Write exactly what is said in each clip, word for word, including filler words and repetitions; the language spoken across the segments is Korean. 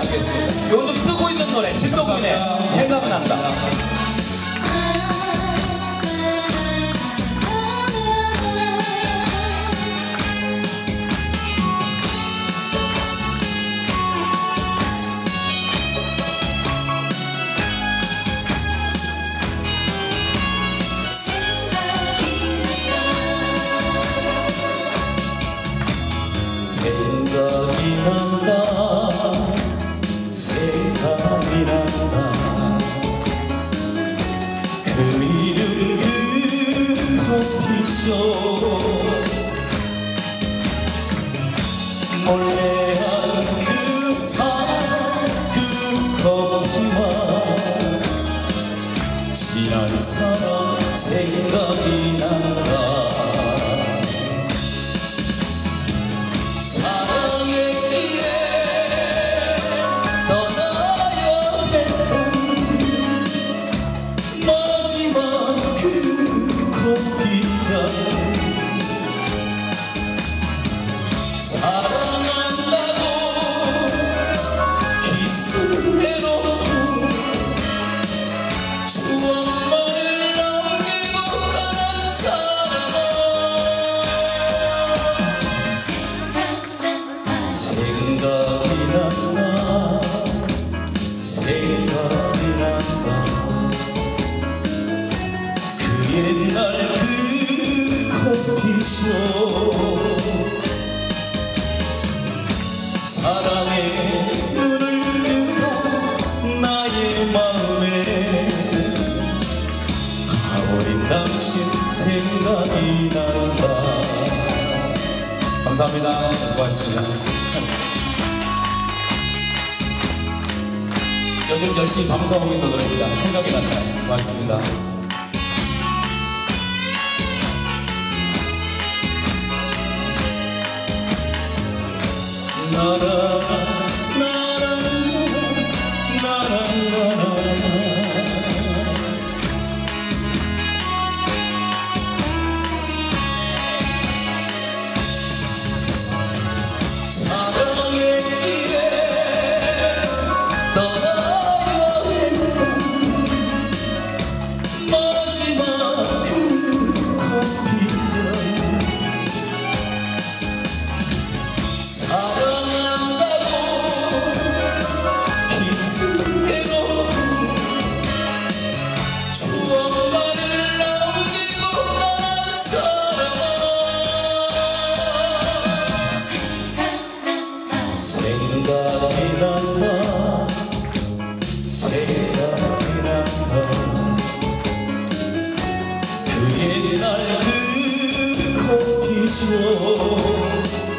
부탁드리겠습니다. 요즘 뜨고 있는 노래 진동민의 생각난다. 생각이 난다 생각이 난다 그리운 그 커피숍 몰래 한 그 사랑 그 커피와 지난 사랑 생각이 난다 옛날 그 커피숍 사랑의 눈을 뜨고 나의 마음에 가버린 당신 생각이 난다. 감사합니다. 고맙습니다. 요즘 열심히 방송하고 있는 노래입니다. 생각이 난다. 고맙습니다. 나라 나라 나라 나라 사랑의 길에 떠나야 했던 마지막 그 커피숍 생각이 난다 생각이 난다 그 옛날 그 커피숍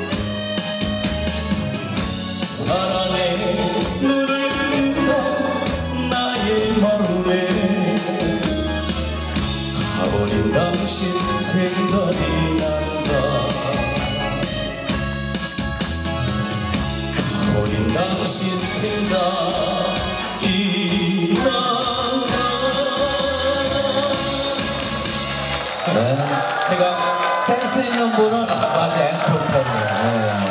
사랑의 눈을 뜨고 나의 마음에 가버린 당신 생각이 난다 버린 당신 생각이 난다. 네, 제가 센스 있는 분은 맞아 앵콜 팬이에요. 네.